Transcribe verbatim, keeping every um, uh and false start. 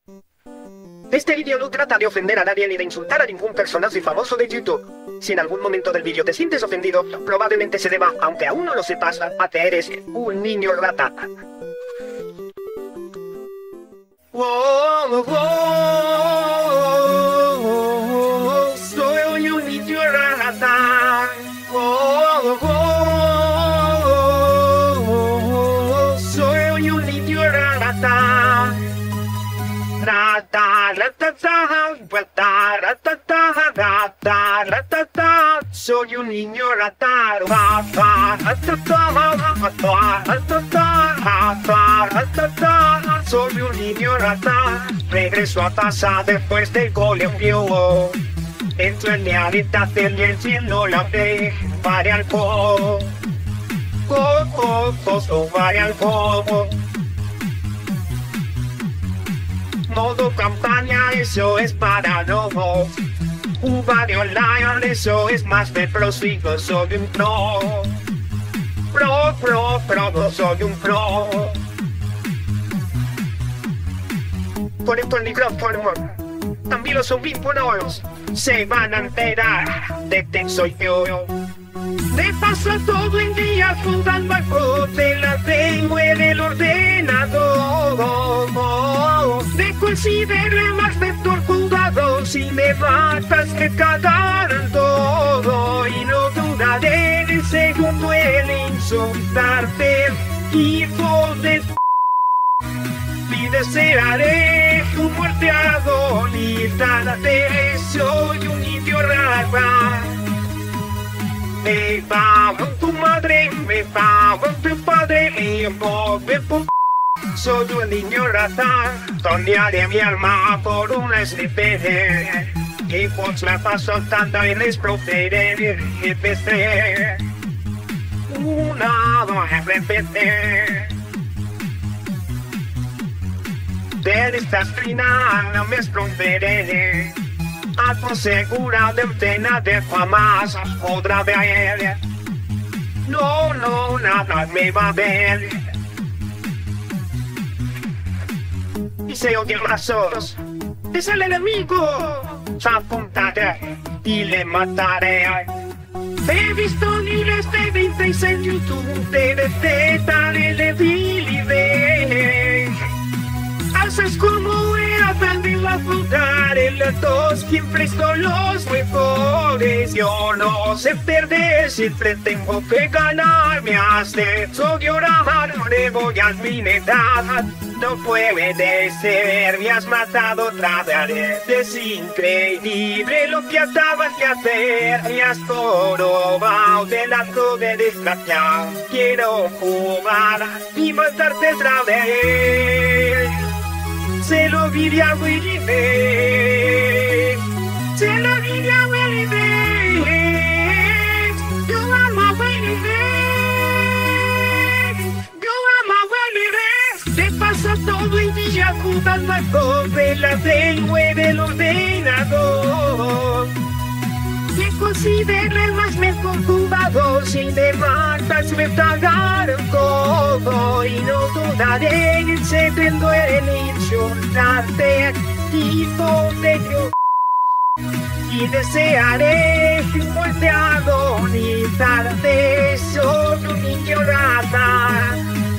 Este vídeo no trata de ofender a nadie ni de insultar a ningún personaje famoso de YouTube. Si en algún momento del vídeo te sientes ofendido, probablemente se deba, aunque aún no lo sepas, a que eres un niño rata. Wow, wow, soy un niño rata. Wow, wow, soy un niño rata. Rata, ratata, rata, ratata, rata, ratata, soy un niño rata, rata, ratata, rata, ratata, rata, ratata, soy un niño rata. Regreso a casa después del colegio, entro en mi habitación y enciendo la fe, para el fuego, oh, oh, oh, oh, para el fuego. Modo campaña, eso es para lobos. Usuario online, eso es más de pros, yo soy un pro. Pro, pro, pro, soy un pro. Por esto el micrófono, también los audífonos se van a enterar de que soy yo. Me paso todo el día jugando al juego, te la tengo en el ordenador. Me considero más mejor jugador, si me matas me cagarán todo. Y no dudaré en el segundo en insultarte, hijo de p***. Y desearé tu muerte agonizante, soy un idiota. Me pago en tu madre, me pago en tu padre, me envolve por soy un niño rata, tornearé mi alma por una slipper. Y pues me paso tanto en les proferir y pesé una dos repetir. De esta esquina no me esconderé, algo segura de usted de jamás podrá ver. No, no, nada me va a ver. Y se oyen brazos, es el enemigo, apuntaré y le mataré. He visto miles de videos en YouTube de detectar el debilidad. Haces como he aprendido a jugar en los dos, siempre son los mejores. Yo no sé perder, siempre tengo que ganar. Me has hecho llorar, no le voy a admirar. No puede ser, me has matado otra vez. Es increíble lo que acabas de hacer. Me has probado de la de desgracia. Quiero jugar y matarte otra vez. Se lo diré a Willy Beck, se lo diré a Willy Beck. Yo amo a Willy Beck, yo amo a Willy Beck. Te pasa todo el día jugando al cobre, la tengo en el ordenador. Me considero el más mejor jugador, si me matas me pagaron todo. Y no dudaré en segundo en insultarte, hijo de Dios. Y desearé tu muerte agonizante, soy un niño rata.